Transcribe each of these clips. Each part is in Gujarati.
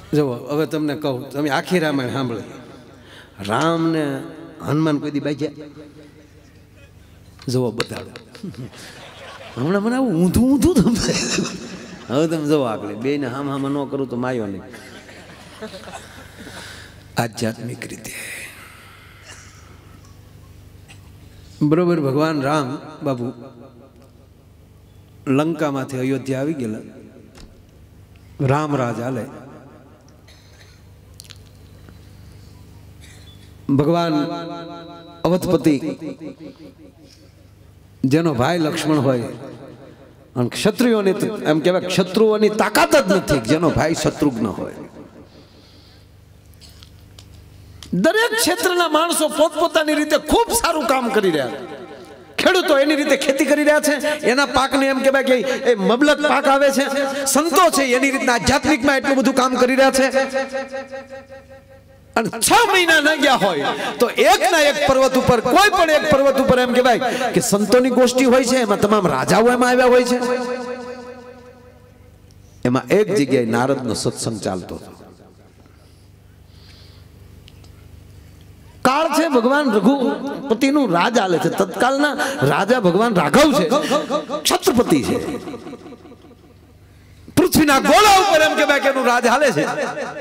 જુઓ હવે તમને કહું, તમે આખી રામાયણ સાંભળી. રામ ને હનુમાન કોઈ દી બાજ્યા? જુઓ બતાડો. હમણાં મને આવું ઊંધું ઊંધું તમને. હવે તમે જુઓ આગળ બે ને હામાં ન કરું તો માયો નહીં. આધ્યાત્મિક રીતે બરોબર. ભગવાન રામ બાબુ લંકામાંથી અયોધ્યા આવી ગયેલા. રામ રાજ હાલે. ભગવાન અવધપતિ જેનો ભાઈ લક્ષ્મણ હોય અને ક્ષત્રિયોની એમ કહેવાય ક્ષત્રુઓની તાકાત જ નથી જેનો ભાઈ શત્રુઘ્ન હોય. દરેક ક્ષેત્રના માણસો પોતપોતાની રીતે ખૂબ સારું કામ કરી રહ્યા છે. ખેડૂતો એની રીતે ખેતી કરી રહ્યા છે, એના પાકને એમ કહેવાય કે એ મબલક પાક આવે છે. સંતો છે એની રીતના આધ્યાત્મિકમાં એટલું બધું કામ કરી રહ્યા છે. અને 6 મહિના ન ગયા હોય તો એકના એક પર્વત ઉપર, કોઈ પણ એક પર્વત ઉપર એમ કહેવાય કે સંતોની ગોષ્ઠી હોય છે. એમાં તમામ રાજાઓ એમાં આવ્યા હોય છે. એમાં એક જગ્યાએ નારદનો સત્સંગ ચાલતો હતો. કાળ છે, ભગવાન રઘુપતિનું રાજ હાલે છે. તત્કાલના રાજા ભગવાન રાઘવ છે, ક્ષત્રપતિ છે. પૃથ્વીના ગોળા ઉપર એમ કહેવાય કે એનું રાજ હાલે છે.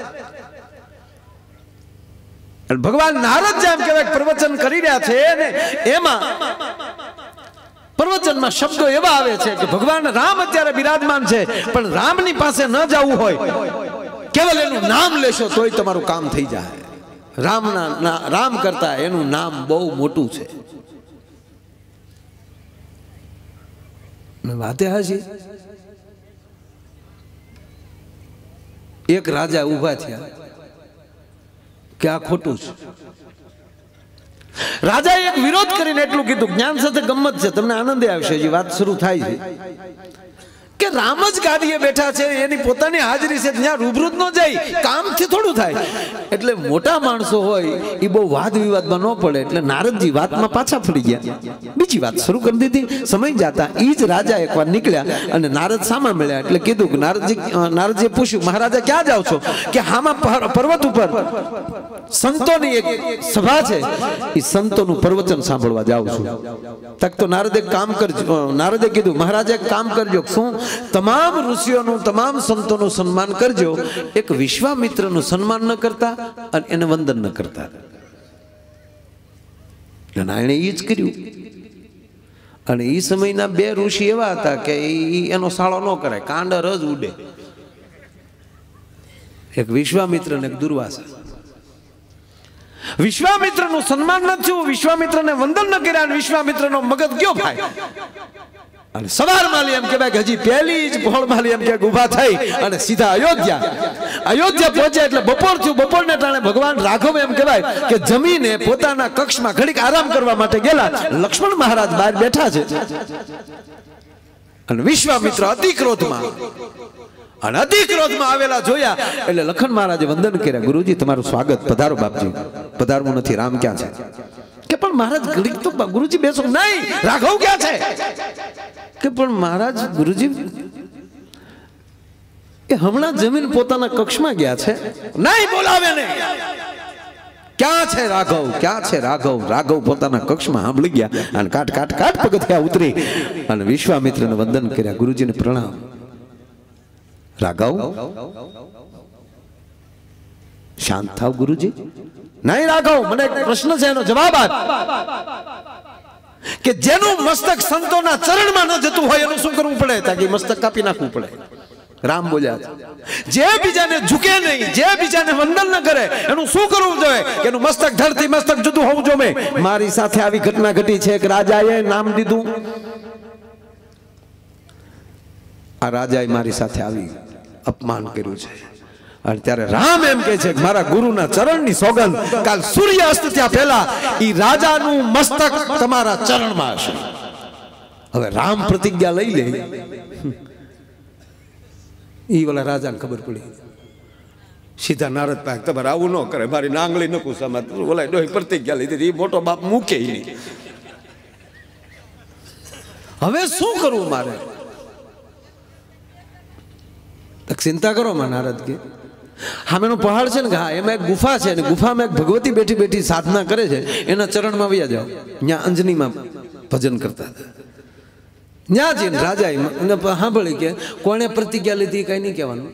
ભગવાન નારદ જેમ કહેવાય પ્રવચન કરી રહ્યા છે ને એમાં પ્રવચનમાં શબ્દો એવા આવે છે કે ભગવાન રામ અત્યારે બિરાજમાન છે, પણ રામની પાસે ન જવું હોય, કેવલ એનું નામ લેશો તોય તમારું કામ થઈ જાય. રામ કરતા એનું નામ બહુ મોટું છે. વાતે હાજી એક રાજા ઉભા થયા કે આ ખોટું છે. રાજાએ એક વિરોધ કરીને એટલું કીધું, જ્ઞાન સાથે ગમત છે, તમને આનંદ આવશે. જે વાત શરૂ થાય છે કે રામ જ ગાદીએ બેઠા છે, એની પોતાની હાજરી છે, ત્યાં રૂબરૂ ન જાય, કામથી થોડું થાય. એટલે મોટા માણસો હોય એ બહુ વાદ વિવાદમાં ન પડે. એટલે નારદજી વાતમાં પાછા ફરી ગયા, બીજી વાત શરૂ કરી દીધી. સમય જતા એ જ રાજા એકવાર નીકળ્યા અને નારદ સામા મળ્યા. એટલે કીધું કે નારદજીએ પૂછ્યું, મહારાજા ક્યાં જાઓ છો? કે હામાં પર્વત ઉપર સંતોની એક સભા છે, એ સંતોનું પ્રવચન સાંભળવા જાઉં છું. તક તો નારદે કામ કરજો. નારદે કીધું, મહારાજે એક કામ કરજો. શું? તમામ ઋષિઓનું, તમામ સંતોનું સન્માન કરજો. એક વિશ્વામિત્રનું સન્માન ન કરતા અને એને વંદન ન કરતા. એણે એ જ કર્યું. અને એ સમયના 2 ઋષિ એવા હતા કે એનો સાળો ન કરાય, કાંડર જ ઉડે. એક વિશ્વામિત્ર ને એક દુર્વાસા. વિશ્વામિત્રનું સન્માન ન થયું, વિશ્વામિત્રને વંદન ન કર્યા, અને વિશ્વામિત્રનો મગજ ગયો ભાઈ. અને સવારમાં એમ કહેવાય કે હજી પહેલી જ પહોળમાં એમ કે ઊભા થઈ અને સીધા અયોધ્યા પહોંચ્યા. એટલે બપોર થયું. બપોરને ટાણે ભગવાન રાઘવ એમ કહેવાય કે જમીને પોતાના કક્ષમાં ઘડીક આરામ કરવા માટે ગયેલા. લક્ષ્મણ મહારાજ બહાર બેઠા છે અને વિશ્વામિત્ર અતિ ક્રોધમાં આવેલા જોયા. એટલે લખન મહારાજે વંદન કર્યા, ગુરુજી તમારું સ્વાગત, પધારો બાપજી. પધારવું નથી, રામ ક્યાં છે? કે પણ મહારાજ ઘડીક તો ગુરુજી બેસો. નહીં, રાઘવ ક્યાં છે? કે પણ મહારાજ ગુરુજી એ હમણાં જમીન પોતાના કક્ષમાં ગયા છે. નહીં, બોલાવે નહીં. ક્યાં છે રાઘવ? ક્યાં છે રાઘવ? રાઘવ પોતાના કક્ષમાં સાંભળી ગયા અને કાટ પગથિયા ઉતરી અને વિશ્વામિત્રને વંદન કર્યા, ગુરુજીને પ્રણામ. રાઘવ શાંત થાવ ગુરુજી. નહીં રાઘવ, મને એક પ્રશ્ન છે, એનો જવાબ આપ. કે જેનું મસ્તક સંતોના ચરણમાં ન જતું હોય એનું શું કરવું પડે? તાકે મસ્તક કાપી નાખવું પડે. રામ બોલ્યા, જે બીજાને ઝૂકે નહીં, જે બીજાને વંદન ન કરે એનું શું કરવું જોઈએ? એનું મસ્તક ધરતી મસ્તક જુદું હોવું જોઈએ. મારી સાથે આવી ઘટના ઘટી છે. એક રાજાએ નામ દીધું, આ રાજાએ મારી સાથે આવી અપમાન કર્યું છે. અને ત્યારે રામ એમ કહે છે કે મારા ગુરુના ચરણની સોગંદ, કાલ સૂર્ય અસ્ત ત્યાં પહેલા ઈ રાજાનું મસ્તક તમારા ચરણમાં હશે. હવે રામ પ્રતિજ્ઞા લઈ લે. ઈ વાલા રાજાને ખબર પડી. સીધા નારદ પાસે, તમારે આવું ન કરે, મારી નાંગળી નકું સમજ. ઓલા ડોહી પ્રતિજ્ઞા લીધી, મોટો બાપ મૂકે નહીં. હવે શું કરવું મારે? ચિંતા કરો માં નારદ કે સામેનો પહાડ છે ને હા એમાં એક ગુફા છે ને ગુફામાં એક ભગવતી બેઠી બેઠી સાધના કરે છે, એના ચરણમાં વયા જાઓ. ત્યાં અંજનીમાં ભજન કરતા હતા. ત્યાં જઈને રાજા સાંભળી કે કોણે પ્રતિજ્ઞા લીધી કઈ નહીં કહેવાનું,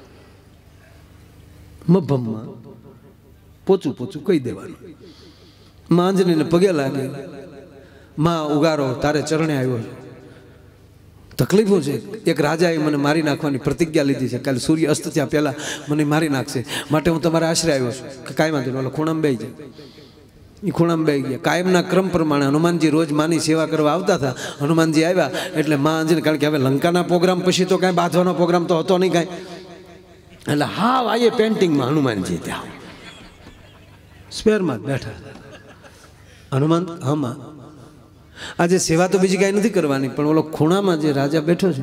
મભમમાં પોચું પોચું કહી દેવાનું. માં અંજનીને પગે લાગે, માં ઉગારો તારે ચરણે આવ્યો છે, તકલીફો છે. એક રાજાએ મને મારી નાખવાની પ્રતિજ્ઞા લીધી છે, કાલે સૂર્ય અસ્ત થયા પહેલા મને મારી નાખશે, માટે હું તમારા આશરે આવ્યો છું કે કાંઈ વાંધો નહીં. ઓલો ખૂણામાં બેસી જાય. એ ખૂણામાં બેસી ગયા. કાયમના ક્રમ પ્રમાણે હનુમાનજી રોજ માની સેવા કરવા આવતા હતા. હનુમાનજી આવ્યા એટલે માં અંજની, કારણ કે હવે લંકાના પ્રોગ્રામ પછી તો કાંઈ બાંધવાનો પ્રોગ્રામ તો હતો નહીં કાંઈ, એટલે હા આયે પેન્ટિંગમાં હનુમાનજી ત્યાં સ્પેરમાં બેઠા. હનુમાન હમાં આજે સેવા તો બીજી કાંઈ નથી કરવાની, પણ ઓલો ખૂણામાં જે રાજા બેઠો છે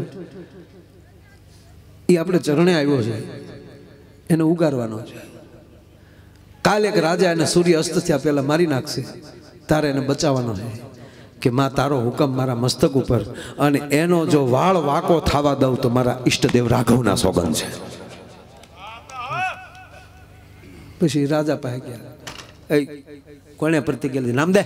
એ આપણે ચરણે આવ્યો છે, એને ઉગારવાનો છે. કાલે એક રાજા એને સૂર્ય અસ્ત થયા પહેલા મારી નાખશે, તારે એને બચાવવાનો છે કે માં તારો હુકમ મારા મસ્તક ઉપર, અને એનો જો વાળ વાકો થવા દઉં તો મારા ઈષ્ટદેવ રાઘવના સોગંદ છે. પછી રાજા પાસે ગયા, કોને પ્રતિજ્ઞા લીધી? નામ દે.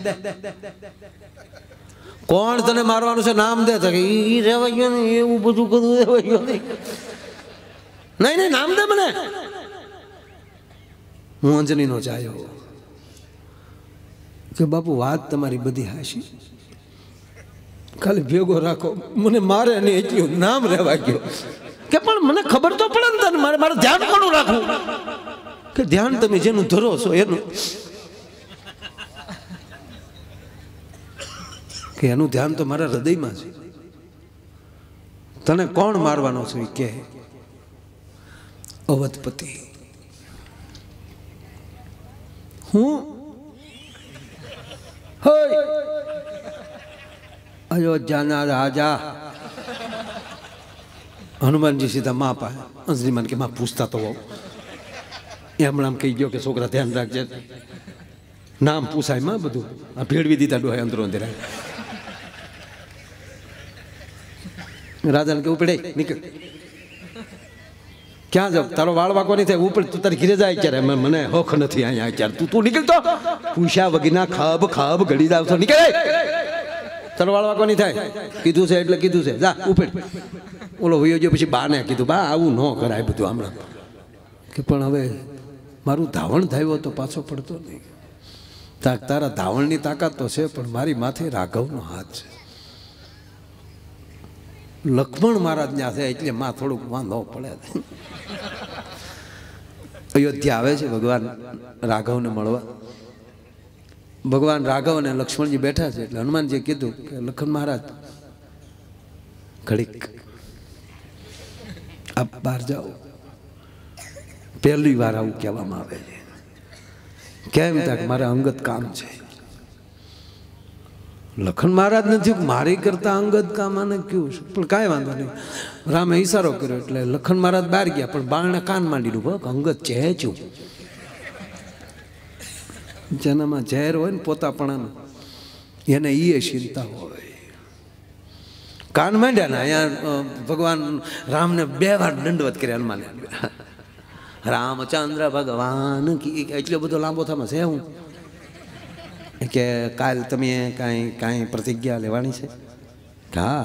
કોણ તને મારવાનું છે? નામ દે. ઈ રેવાય ગયો ને, એવું બધું કરું રેવાય ગયો નહીં. નહીં નામ દે મને. હું અંજનીનો ચાયો કે બાપુ વાત તમારી બધી હાશી, ખાલી ભેગો રાખો, મને મારે નહીં એટલું નામ રહેવા ગયો. કે પણ મને ખબર તો પડે ને તને, મારે ધ્યાન કોનું રાખવું? કે ધ્યાન તમે જેનું ધરો છો એનું, કે એનું ધ્યાન તો મારા હૃદયમાં છે. તને કોણ મારવાનો છે? કે અવધપતિ. હું અયોધ્યાના રાજા. હનુમાનજી સીધા માં પાસે, અંજની માન કે માં પૂછતા તો હોવ. એ હમણાં કહી ગયો કે છોકરા ધ્યાન રાખજે, નામ પૂછાય માં બધું. આ ભેળવી દીધા ડોહાય અંદરો અંદર. રાજાને કેવું પડે નીકળ, ક્યાં જાવ? તારો વાળ વાકો નહીં થાય, ઉપર તું તારી ઘીરે જાય. ક્યારે મને હોખ નથી અહીંયા, ક્યારે તું નીકળતો પૂછ્યા વગીના ખાબ ખાબ ઘડી જાવ તો નીકળે. તારો વાળ વાકો નહીં થાય, કીધું છે એટલે કીધું છે, જા ઉપર. ઓલો વયો ગયો. પછી બાને કીધું, બા આવું ન કરાય બધું હમણાં. કે પણ હવે મારું ધાવણ થયો તો પાછો પડતો નહીં. તારા ધાવણની તાકાત તો છે, પણ મારી માથે રાઘવનો હાથ છે. લક્ષ્મણ મહારાજ ત્યાં છે એટલે માં થોડુંક વાંધો પડે. અયોધ્યા આવે છે ભગવાન રાઘવને મળવા. ભગવાન રાઘવ અને લક્ષ્મણજી બેઠા છે એટલે હનુમાનજીએ કીધું કે લક્ષ્મણ મહારાજ ઘડીક આપ બહાર જાઓ. પહેલી વાર આવું કહેવામાં આવે છે. કેમ તક મારે અંગત કામ છે. લખન મહારાજ નથી મારી કરતા અંગત કામ આને કયું છે, પણ કાંઈ વાંધો નહીં. રામે ઈશારો કર્યો એટલે લખન મહારાજ બહાર ગયા, પણ બાળને કાન માંડી દીધું. અંગત ચહેચું, જેનામાં ઝેર હોય ને પોતાપણામાં, એને એ ચિંતા હોય. કાન માંડ્યા ને અહીંયા ભગવાન રામને 2 વાર દંડવત કર્યા. હનુમાને રામચંદ્ર ભગવાન એટલો બધો લાંબો થમાં છે હું કે કાલ તમે કાંઈ પ્રતિજ્ઞા લેવાની છે? હા.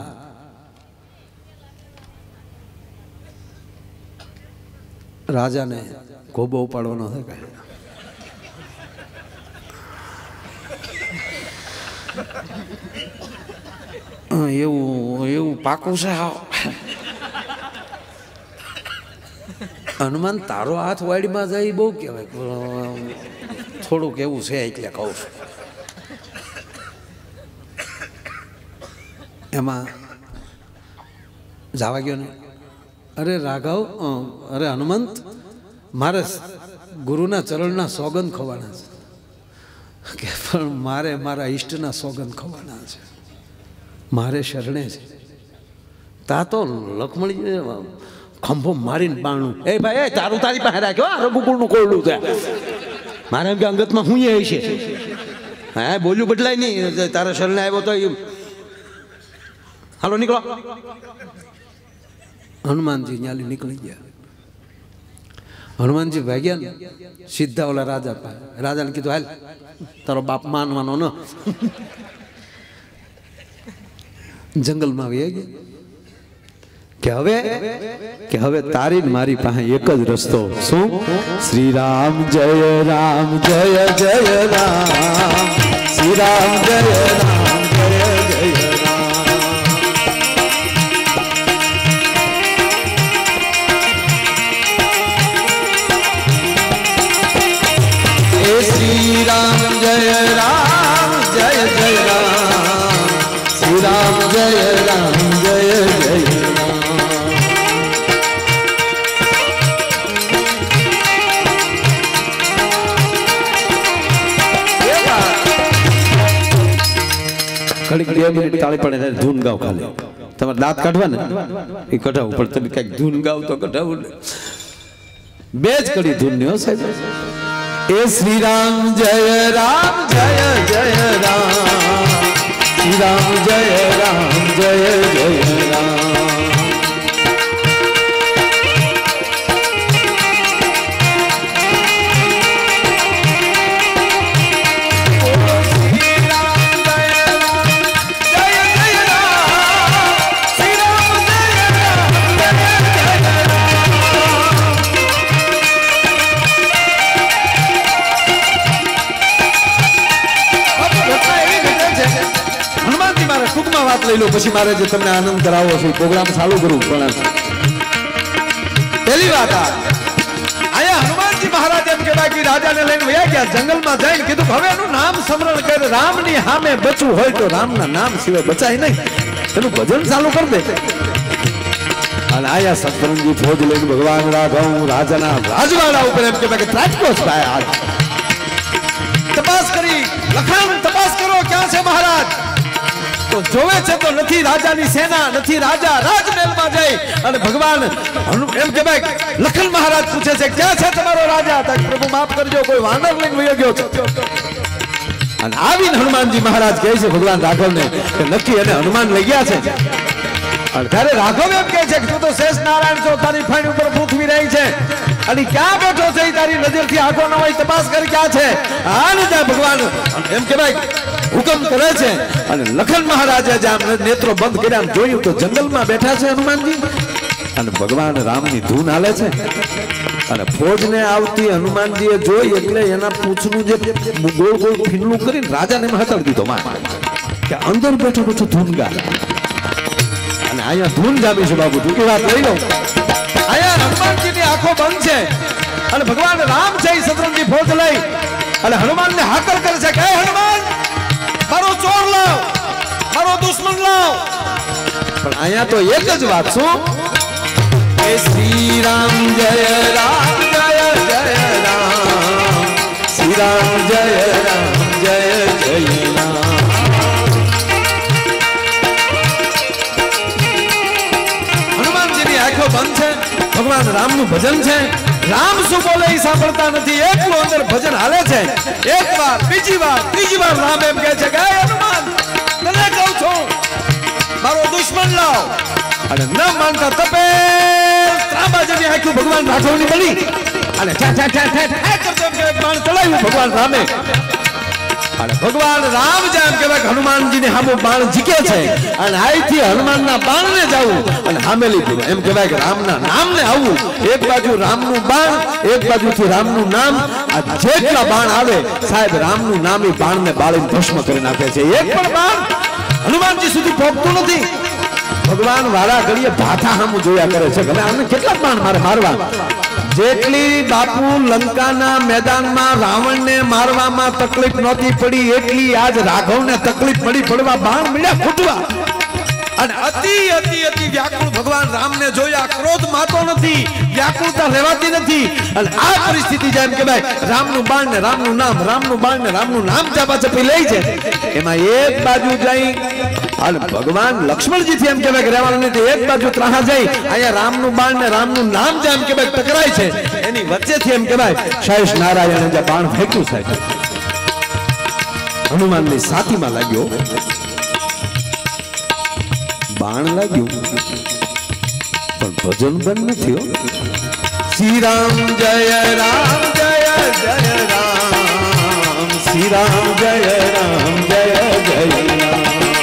રાજાને ગોબો ઉપાડવાનો છે કાંઈ? એવું પાકું છે. હનુમાન તારો હાથ વાડીમાં જાય બહુ કહેવાય. થોડુંક એવું છે એટલે કહું છું. એમાં જવા ગયો ને, અરે રાઘવ, અરે હનુમંત, મારે ગુરુના ચરણના સોગંદ ખવાના છે. કે પણ મારે મારા ઈષ્ટના સોગંદ ખવાના છે, મારે શરણે છે. તા તો લક્ષ્મણજી ખંભો મારીને બાણું, એ ભાઈ તારું તારી પાસે રાખ્યો, આ રઘુકુળનું કોરડું છે. મારે એમ કે અંગતમાં હું એ છે. હા બોલ્યું બદલાય નહીં. તારા શરણે આવ્યો તો હાલો નીકળો. હનુમાનજી ન્યાલી નીકળી ગયા. हनुमान जी भाग्या सीधा ओला राजा पाए, राजा ने कीधुं हाल तारो बाप मानवानो न। जंगल में वही गया के हवे तारी मारी पासे एक ज रस्तो शू श्री राम जय राम जय जय राम श्री राम जय राम जय जय राम। श्री राम जय राम जय जय राम श्री राम जय राम जय जय राम। घड़ी 2 मिनिट ताળી પડે ત્યારે ધૂન ગાવ ખાલી તમારે દાંત કાઢવા ને એ કઢાવું પણ તમે કઈક ધૂન ગાવ તો કઢાવું ને બે જ કડી ધૂન ની હો સાહેબ। ए श्री राम जय राम जय जय राम श्री राम जय राम जय जय राम। बात लई लो पछी मारे जो तमने आनंद करावो छे प्रोग्राम चालू करूं पण पहली बात आया हनुमान जी महाराज एम कहेता कि राजा ने लईने वया गया जंगल में जाईने कीधुं हवे एनु नाम स्मरण कर राम नी सामे बचવું હોય तो राम ना नाम सिवाय बचाय नहीं एनु भजन चालू कर दे। અને આયા સતરંગી ફોજ લઈને ભગવાન રાઘવ રાજાના રાજવાડા ઉપર એમ કહેતા કે ત્રાટકોસ થાય આજ તપાસ કરી લખાણ તપાસ કરો ક્યાં છે મહારાજ तो जोवे छे तो नथी राजा नी सेना नथी राजा राजमहल में जाई अने भगवान एम के भाई लखन महाराज पूछे छे क्या छे तमारो राजा तक प्रभु माफ करजो कोई वानर लईने वयो गयो छे अने आवीने हनुमान जी महाराज कहे छे भगवान राघव ने के नक्की अने हनुमान लई गया छे अने त्यारे राघव एम कहे छे कि तू तो शेष नारायण छो तारी फाणी ऊपर पृथ्वी रही छे अने क्या बैठो छे तारी नजर थी आंखो न होय तपास कर क्या छे आने जा भगवान एम के भाई हुकम करे छे अने लखन महाराजे जाम नेत्रो बंद कर्या जोयुं तो जंगल में बैठा छे हनुमान जी अने भगवान राम नी धून हाले छे अने फौज ने आवती हनुमान जी ए जोई એટલે એના પૂંછનું જે ગોળ ગોળ ફીંડલું કરીને રાજાને હતાડી દીધો માં કે અંદર બેઠો બેઠો ધૂન ગા અને આયા ધૂન જામી છે બાબુ તું વાત લઈ લો આયા હનુમાન जी ની આંખો બંધ છે અને ભગવાન રામ છે સતરંગી ફૌજ લઈ અને હનુમાન ને હાકલ કરે છે કે હનુમાન मारो चोर लाओ मारो दुश्मन लाओ पर आया तो एक ज बात छू श्री राम जय राम जय जय राम श्री राम जय राम जय जय राम। हनुमान जी की आंखों बंद है भगवान राम नु भजन है राम शू बोले ही सांभळता नथी एकलो अंदर भजन हाले छे एक बार बीजी बार त्रीजी बार राम एम कहे छे के हनुमान तने कहूं छुं मारो दुश्मन लाओ अने न मानता तपे ત્રાંબા જેવી આંખો ભગવાન રાઘવની બની અને ઠા ઠા ઠા ઠા કરતે કે બાણ ચલાવ્યું ભગવાન રામે અને ભગવાન રામ જેમ કહેવાય કે હનુમાનજી ને સામે બાણ ઝીકે છે અને આઈથી હનુમાનના બાણને જાવું અને સામે લીધું એમ કહેવાય કે રામના નામને આવવું એક બાજુ રામનું બાણ એક બાજુથી રામનું નામ આ જેટલા બાણ આવે સાહેબ રામનું નામ એ બાણને બાળીને ભસ્મ કરી નાખે છે એક પણ બાણ હનુમાનજી સુધી પહોંચતું નથી ભગવાન વારા ઘડીએ ભાથા સામું જોયા કરે છે કે આને કેટલા બાણ મારે મારવા જેટલી બાપુ લંકાના મેદાનમાં રાવણને મારવામાં તકલીફ નહોતી પડી એટલી આજ રાઘવને તકલીફ પડી પડવા બાણ મળ્યા ફૂટવા અને અતિ અતિ અતિ વ્યાકુળ ભગવાન રામને જોયા ક્રોધ માતો નથી વ્યાકુળતા રહેવાતી નથી અને આ પરિસ્થિતિ જેમ કે ભાઈ રામનું બાણ ને રામનું નામ રામનું બાણ ને રામનું નામ ચાપાચપી લઈ છે એમાં એક બાજુ જઈ અને ભગવાન લક્ષ્મણજી થી એમ કહેવાય કે રહેવાનું નથી એક બાજુ ત્રાહા જઈ અહીંયા રામનું બાણ ને રામનું નામ જેમ કહેવાય ટકરાય છે એની વચ્ચેથી એમ કહેવાય શેષ નારાયણે જે બાણ ફેંક્યું સાહેબ હનુમાનની છાતીમાં લાગ્યો બાણ લાગ્યું પણ ભજન બંધ નથી શ્રી રામ જય રામ જય જય રામ, શ્રી રામ જય રામ જય જય રામ.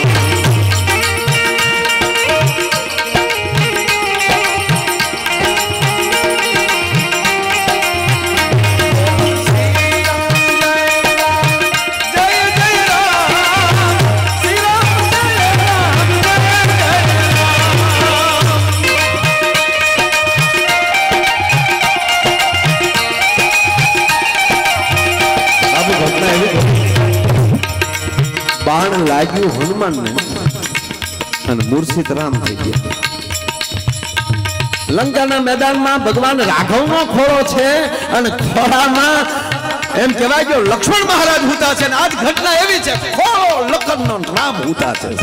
બાણ લાગ્યું હનુમાન ને અને મૂર્છિત રામ થઈ ગયા. લંકાના મેદાનમાં ભગવાન રાઘવનો ખોળો છે અને ખોળામાં એમ કહેવાય કે લક્ષ્મણ મહારાજ હુતા છે. આજ ઘટના એવી છે, ખોળો લખનનો રામ હુતા છે.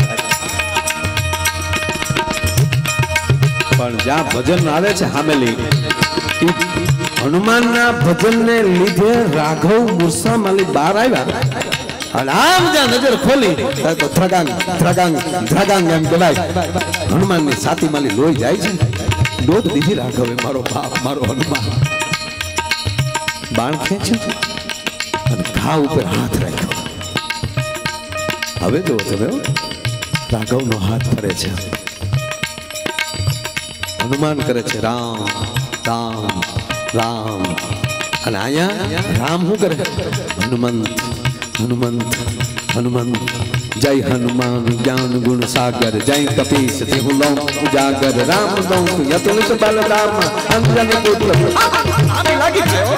પણ જ્યાં ભજન આવે છે હામેલી, હનુમાનના ભજનને લીધે રાઘવ મૂર્છામાંથી બહાર આવ્યા અને આમ જ્યાં નજર ખોલી તો ધ્રગાંગ ધ્રગાંગ ધ્રગાંગ એમ કહેવાય. હનુમાનની છાતીમાંથી લોહી જાય છે. દોધ દીધી રાઘવે, મારો બાપ મારો હનુમાન. બાણ ખેંચ્યું અને ઘા ઉપર હાથ રાખ્યો. હવે જો તમે રાઘવનો હાથ ફરે છે, હનુમાન કરે છે રામ રામ રામ. અને અહીંયા રામ શું કરે? હનુમંત હનુમંત હનુમંત. જય હનુમાન જ્ઞાન ગુણ સાગર, જય કપીશ તેહુ લૌ ઉજાગર. રામ દૌ યતુલિત બલરામ અંજન પુત્ર. લાગી ગયો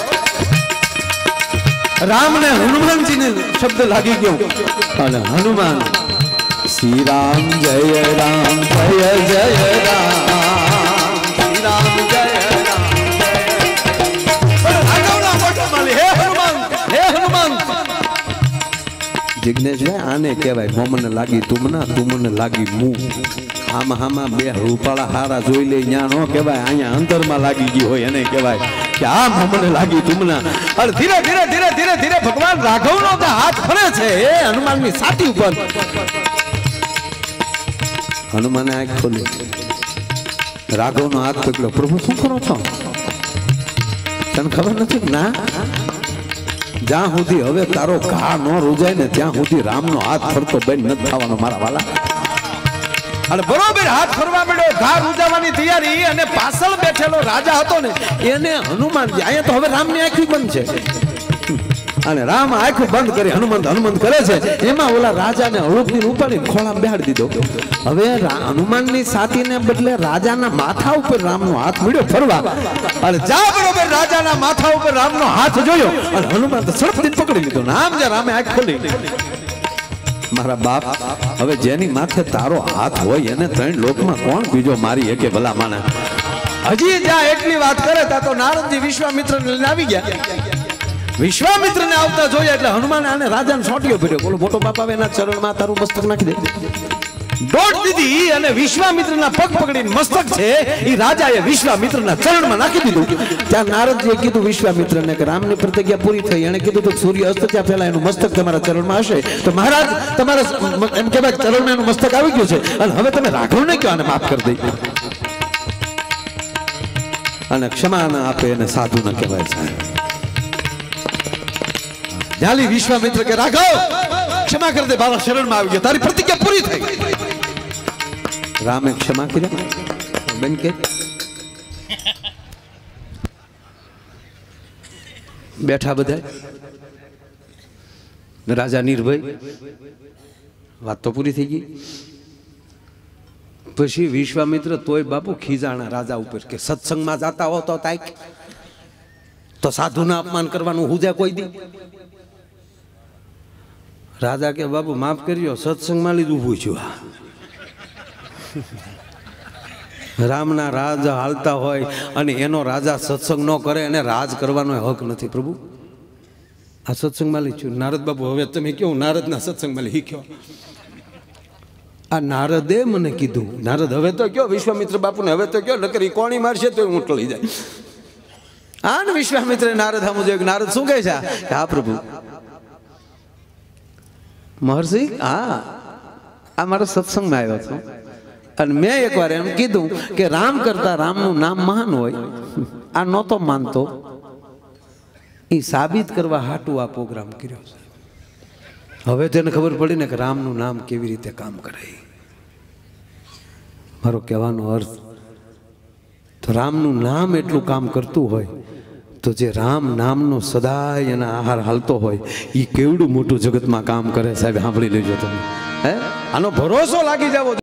રામ ને હનુમાનજીને શબ્દ લાગી ગયો. અને હનુમાન શ્રી રામ જય રામ જય જય રામ, શ્રી રામ જય રામ. હે હનુમાન હે હનુમાન. જિજ્ઞેશભાઈ આને કહેવાય મોમને લાગી તુમના, તુમને લાગી મું. આમાં આમાં બે રૂપાળા હારા જોઈ લે ત્યાં ન કહેવાય, અહીંયા અંતરમાં લાગી ગઈ હોય એને કહેવાય કે આ મોમને લાગી તુમના. અને ધીરે ધીરે ધીરે ધીરે ધીરે ભગવાન રાઘવનો હાથ ફરે છે એ હનુમાનની છાતી ઉપર. હનુમાને આંખ ખોલી, રાઘવનો હાથ પકડ્યો. પ્રભુ શું કરો છો? તને ખબર નથી? ના, જ્યાં સુધી હવે તારો ઘા ન રૂજાય ને ત્યાં સુધી રામનો હાથ ફરતો બંધ નથી થવાનો મારા વાલા. અને બરોબર હાથ ફરવા મળ્યો, ઘા રૂજાવાની તૈયારી. અને પાછળ બેઠેલો રાજા હતો ને એને હનુમાનજી, અહીંયા તો હવે રામની આંખી બંધ છે અને રામ આંખું બંધ કરી હનુમંત હનુમંત કરે છે. એમાં ઓલા રાજાને હળુકની ઉપાડીને ખોળામાં બેહાડી દીધો. હવે હનુમાનની છાતીને બદલે રાજાના માથા ઉપર રામનો હાથ મળ્યો ફરવા. અને જા બરોબર રાજાના માથા ઉપર રામનો હાથ જોયો અને હનુમાન તો સડપડીને પકડી લીધો. આમ જે રામે આંખ ખોલી, મારા બાપ હવે જેની માથે તારો હાથ હોય એને ત્રણ લોકમાં કોણ બીજો મારી એકે ભલા માને. હજી જ્યાં એટલી વાત કરે તા તો નારદજી વિશ્વામિત્ર લઈને આવી ગયા. વિશ્વામિત્ર ને આવતા જોયા એટલે હનુમાન આને રાજાને સોંટ્યો પડ્યો. બોલો મોટો બાપ આવે એના ચરણમાં તારું મસ્તક નાખી દે. દોડ દીધી અને વિશ્વામિત્રના પગ પકડીને મસ્તક છે એ રાજાએ વિશ્વામિત્રના ચરણમાં નાખી દીધું. ત્યાં નારદજીએ કીધું વિશ્વામિત્રને કે રામની પ્રતિજ્ઞા પૂરી થઈ. એને કીધું તો સૂર્ય અસ્ત ત્યાં પહેલા એનું મસ્તક તમારા ચરણમાં હશે તો મહારાજ તમારા એમ કહેવાય ચરણમાં એનું મસ્તક આવી ગયું છે અને હવે તમે રાઘવને કહો આને માફ કરી દઈ. અને ક્ષમા ના આપે એને સાધુ ન કહેવાય સાહેબ. જાલી વિશ્વામિત્ર કે રાઘવ ક્ષમા કરી દે, મારા શરણમાં આવી ગયો, તારી પ્રતિજ્ઞા પૂરી થઈ. રામે ક્ષમા કરી બેન કે બેઠા બધા રાજા નિર્ભય. વાત તો પૂરી થઈ ગઈ. પછી વિશ્વામિત્ર તોય બાપુ ખીજાણા રાજા ઉપર કે સત્સંગમાં જાતા હો તો તાક તો સાધુના અપમાન કરવાનું હુજે કોઈ દી. રાજા કે બાપુ માફ કર્યો, સત્સંગમાં લીધું ઊભું છું. રામના રાજ હાલતા હોય અને એનો રાજા સત્સંગ ન કરે એને રાજ કરવાનો હક નથી પ્રભુ. આ સત્સંગમાં લીધું. નારદ બાપુ હવે તમે કેવું નારદના સત્સંગમાં શીખ્યો? આ નારદે મને કીધું. નારદ હવે તો કયો વિશ્વામિત્ર બાપુને હવે તો કયો નકર કોણી મારશે તો હું ટળી જાય. હા ને વિશ્વામિત્ર નારદ સામું જોયું. નારદ શું કહે છે? હા પ્રભુ મહર્ષિ, હા આ મારા સત્સંગમાં આવ્યો હતો અને મેં એકવાર એમ કીધું કે રામ કરતા રામનું નામ મહાન હોય. આ નહોતો માનતો, એ સાબિત કરવા હાટું આ પ્રોગ્રામ કર્યો છે. હવે તેને ખબર પડી ને કે રામનું નામ કેવી રીતે કામ કરે. મારો કહેવાનો અર્થ, તો રામનું નામ એટલું કામ કરતું હોય તો જે રામ નામનો સદાય એના આહાર હાલતો હોય એ કેવડું મોટું જગતમાં કામ કરે સાહેબ, સાંભળી લેજો તમે. આનો ભરોસો લાગી જાવ.